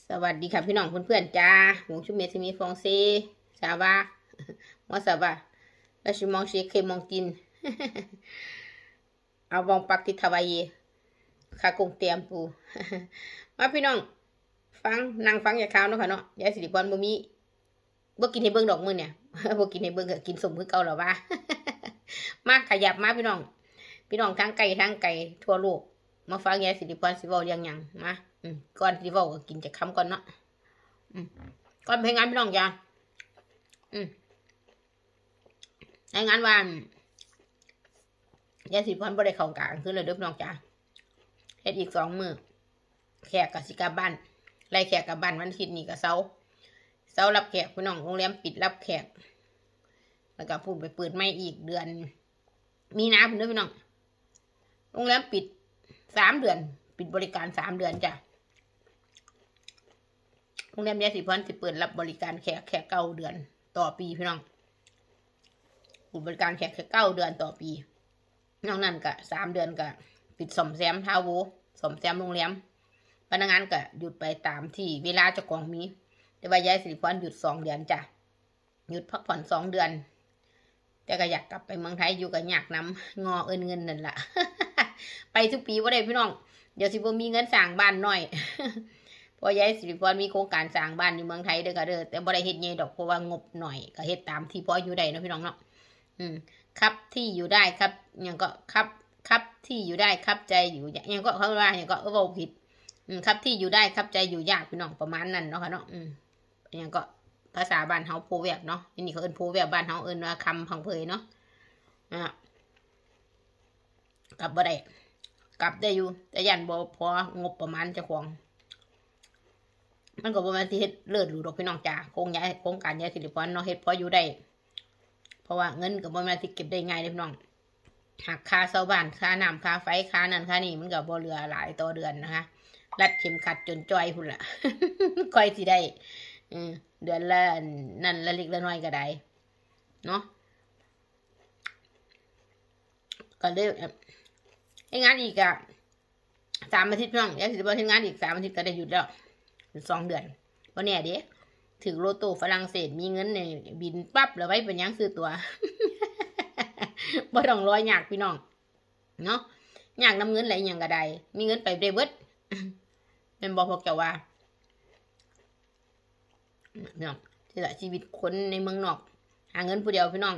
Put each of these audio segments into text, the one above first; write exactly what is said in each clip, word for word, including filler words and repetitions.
สวัสดีค่ะพี่น้องเพื่อนๆจ้าหงชุมเมซิมีฟองซีซาบะมอสบะแล้วชิมองเชเคมองกินเอาบองปักติทวายคากงเตรียมปูมาพี่น้องฟังนั่งฟังอย่าข้าวเนาะค่ะเนาะยายสิริพรบ่มีบ่กินให้เบิ่งดอกมื้อเนี่ยบ่กินให้เบิ่งก็กินสมคือเก่าแล้วว่ามาขยับมาพี่น้องพี่น้องทั้งไก่ทั้งไก่ทั่วโลกมาฟังยายสิริพรสิเว้าเรื่องหยังมาอืมก่อนสิเว้าก็กินจากคำก่อนเนาะอืมก่อนไปงานพี่น้องจ้าอืมในงานว่ายายสิริพรบ่ได้เข้ากลางคือเลยเด้อพี่น้องจ้าเฮ็ดอีกสองมื้อแขกกับสิกลับบ้านไล่แขกกลับบ้านวันอาทิตย์นี้ก็เสาร์เสาร์รับแขกพี่น้องโรงแรมปิดรับแขกแล้วก็พูดไปเปิดไม่อีกเดือนมีนาพี่น้องพี่น้องโรงแรมปิดสามเดือนปิดบริการสามเดือนจ้ะโรงแรมยายสิริพรสิเปิดรับบริการแขกแขกเก้าเดือนต่อปีพี่น้องปิดบริการแขกแค่เก้าเดือนต่อปีนอกนั้นก็สามเดือนก็ปิดซ่อมแซมทาวเวอร์ซ่อมแซมโรงแรมพนักงานก็หยุดไปตามที่เวลาเจ้าของมีแต่ว่ายายสิริพรหยุดสองเดือนจ้ะหยุดพักผ่อนสองเดือนแต่ก็อยากกลับไปเมืองไทยอยู่กับอยากนำงอเอินเงินนั่นแหละ ไปทุกปีว่าได้พี่น้องเดี๋ยวสิบ่มีเงินสร้างบ้านหน่อยพอยายสิริพรมีโครงการสร้างบ้านอยู่เมืองไทยเด้อก็เด้อแต่บ่ได้เฮ็ดใหญ่ดอกเพราะว่างบหน่อยก็เฮ็ดตามที่พออยู่ได้เนาะพี่น้องเนาะอืมครับที่อยู่ได้ครับยังก็ครับครับที่อยู่ได้ครับใจอยู่ยังก็เขาว่ายังก็เออเว้าผิดอืมครับที่อยู่ได้ครับใจอยู่ยากพี่น้องประมาณนั้นเนาะค่ะเนาะอืมยังก็ภาษาบ้านเฮาโพแวบเนาะอันนี้เขาเอิ้นโพแวบบ้านเฮาเอิ้นว่าคำพังเพยเนาะอ่ากลับบ่ได้กลับได้อยู่แต่ยันบ่พองบประมาณเจ้าของมันก็บ่แม่นสิเฮ็ดเลิศหรูดอกพี่น้องจ้าโครงย้ายโครงการยายสิริพรเนาะเฮ็ดพออยู่ได้เพราะว่าเงินก็บ่แม่นสิเก็บได้ง่ายเด้อพี่น้องหักค่าเช่าบ้านค่าน้ำค่าไฟค่านั่นค่านี่มันก็บ่เหลือหลายต่อเดือนนะคะรัดเข็มขัดจนจ้อยพุ่นล่ะ ค่อยสิได้อืมเดือนละนั่นละเล็กละน้อยก็ได้เนาะก็เลยให้งานอีกอะสามอาทิตย์พี่น้องยายสิริพรให้งานอีกสามอาทิตย์ก็ได้หยุดแล้วสองเดือนวันนี้เด้ถึงโลโต้ฝรั่งเศสมีเงินเนี่ยบินปั๊บแล้วไว้เป็นยังซื้อตัว บ่ต้องรอยยากพี่น้องเนาะยากน้ำเงินอะไรอย่างก็ได้มีเงินไปได้เบิดเป็นบอกพวกเจ้าว่าพี่น้องที่ละชีวิตคนในเมืองนอกหาเงินผู้เดียวพี่น้อง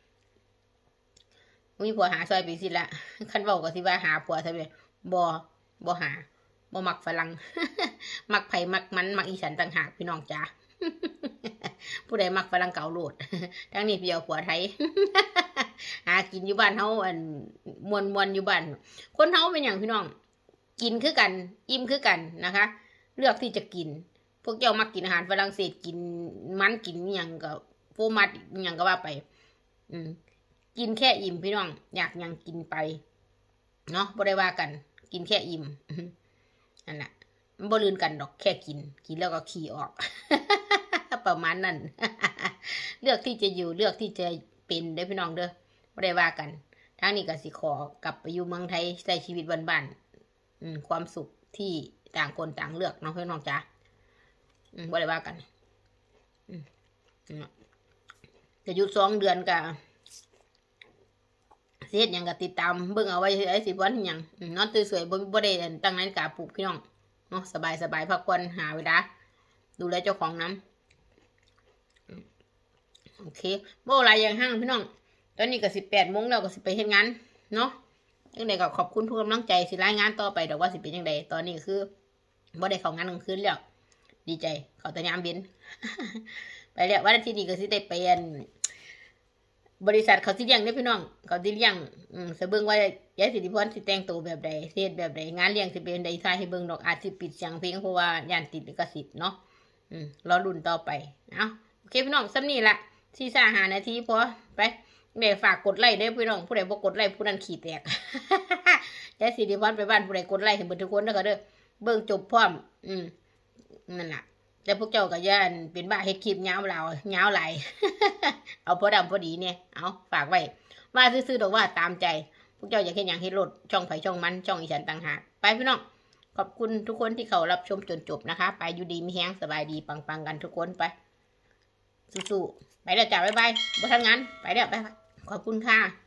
มีผัวหาซอยไปสิละคันเว้าก็สิว่าหาผัวซะเลยบ่บ่หาบ่มักฝรั่ง มักไผมักมันมักอีฉันต่างหากพี่น้องจ้า ผู้ใดมักฝรั่งเก่าโลด ทั้งนี้พี่เอาผัวไทย หากินอยู่บ้านเฮาอันมวนมวนอยู่บ้านคนเฮาเป็นอย่างพี่น้องกินคือกันอิ่มคือกันนะคะเลือกที่จะกินพวกเจ้ามักกินอาหารฝรั่งเศสกินมันกินอย่างก็โฟมัดอย่างก็ว่าไปอืมกินแค่อิ่มพี่น้องอยากยังกินไปเนาะบ่ได้ว่ากันกินแค่อิ่มนั่นแหละมันบ่ลืนกันดอกแค่กินกินแล้วก็ขี่ออก ประมาณนั้น เลือกที่จะอยู่เลือกที่จะเป็นเด้อพี่น้องเด้อบ่ได้ว่ากันทางนี้ก็สิขอกลับไปอยู่เมืองไทยใช้ชีวิตบ้านๆอืมความสุขที่ต่างคนต่างเลือกน้องพี่น้องจ้าอืมบ่ได้ว่ากันอืมจะหยุดสองเดือนก็เฮ็ดหยังก็ติดตามเบิ่งเอาไว้ไอ้สิบ่หยังนอนตื่นสวยบ่บ่ได้ตั้งนาฬิกาปลุกพี่น้องเนาะสบายๆพักผ่อนหาเวลาดูแลเจ้าของน้ำโอเคบ่อะไรอย่างห้างพี่น้องตอนนี้ก็สิบแปดโมงแล้วก็สิไปเฮ็ดงานเนาะยังไงก็ขอบคุณทุกกำลังใจสิรายงานต่อไปดอกว่าสิเป็นยังไงตอนนี้คือบ่ได้เข้างานกลางคืนแล้วดีใจเขาแต่ยามเย็น ไปแล้ววันอาทิตย์นี้ก็สิได้ไปอันบริษัทเขาสิเลี้ยงเด้อพี่น้องเขาสิเลี้ยงอืมสิเบิ่งว่ายายสิริพรสิแต่งตัวแบบใดเฮ็ดแบบใดงานเลี้ยงสิเป็นใดทายให้เบิ่งดอกอาจสิปิดเสียงเพลงเพราะว่าย่านติดลิขสิทธิ์เนาะอืมรอรุ่นต่อไปเอ้าโอเคพี่น้องซ้ำนี่ล่ะสี่สาหานาทีพอไปเดี๋ยวฝากกดไลค์ด้วยพี่น้องผู้ใดบ่กดไลค์ผู้นั้นขี้แตก ยายสิริพรไปบ้านผู้ใดกดไลค์ให้เบิดทุกคนเด้อค่ะเด้อเบิ่งจบพร้อมอืมนั่นล่ะแต่พวกเจ้าก็ย่านเป็นบ้าเฮ็ดคลิปยาวลาวยาวหลาย เอาพอดำพอดีเนี่ยเอาฝากไว้ว่าซื้อๆดอกว่าตามใจพวกเจ้าอยากเฮ็ดหยังเฮ็ดรถช่องไผช่องมันช่องอีฉันต่างหากไปพี่น้องขอบคุณทุกคนที่เขารับชมจนจบนะคะ ไปอยู่ดีมีแห้งสบายดีปังๆกันทุกคนไปสู้ๆไปแล้วจ้าบ๊ายบายบ่ทำงานไปแล้วไปขอบคุณค่ะ